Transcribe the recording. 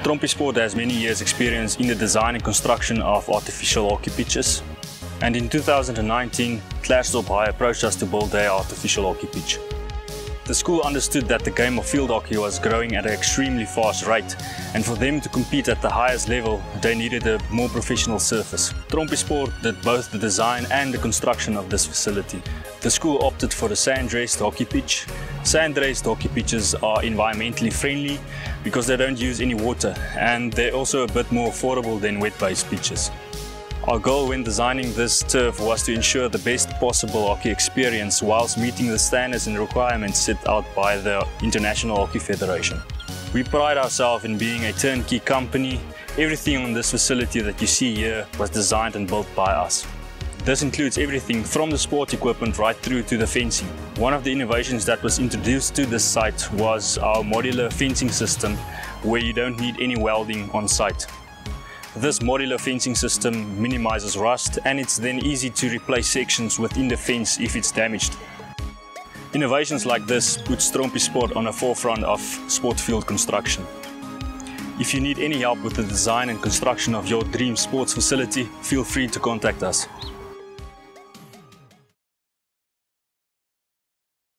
Trompiesport has many years' experience in the design and construction of artificial hockey pitches. And in 2019, Klerksdorp High approached us to build their artificial hockey pitch. The school understood that the game of field hockey was growing at an extremely fast rate, and for them to compete at the highest level, they needed a more professional surface. Trompiesport did both the design and the construction of this facility. The school opted for the sand-raised hockey pitch. Sand-raised hockey pitches are environmentally friendly because they don't use any water, and they're also a bit more affordable than wet-based pitches. Our goal when designing this turf was to ensure the best possible hockey experience whilst meeting the standards and requirements set out by the International Hockey Federation. We pride ourselves in being a turnkey company. Everything on this facility that you see here was designed and built by us. This includes everything from the sport equipment right through to the fencing. One of the innovations that was introduced to this site was our modular fencing system, where you don't need any welding on site. This modular fencing system minimizes rust, and it's then easy to replace sections within the fence if it's damaged. Innovations like this put Trompiesport on the forefront of sport field construction. If you need any help with the design and construction of your dream sports facility, feel free to contact us.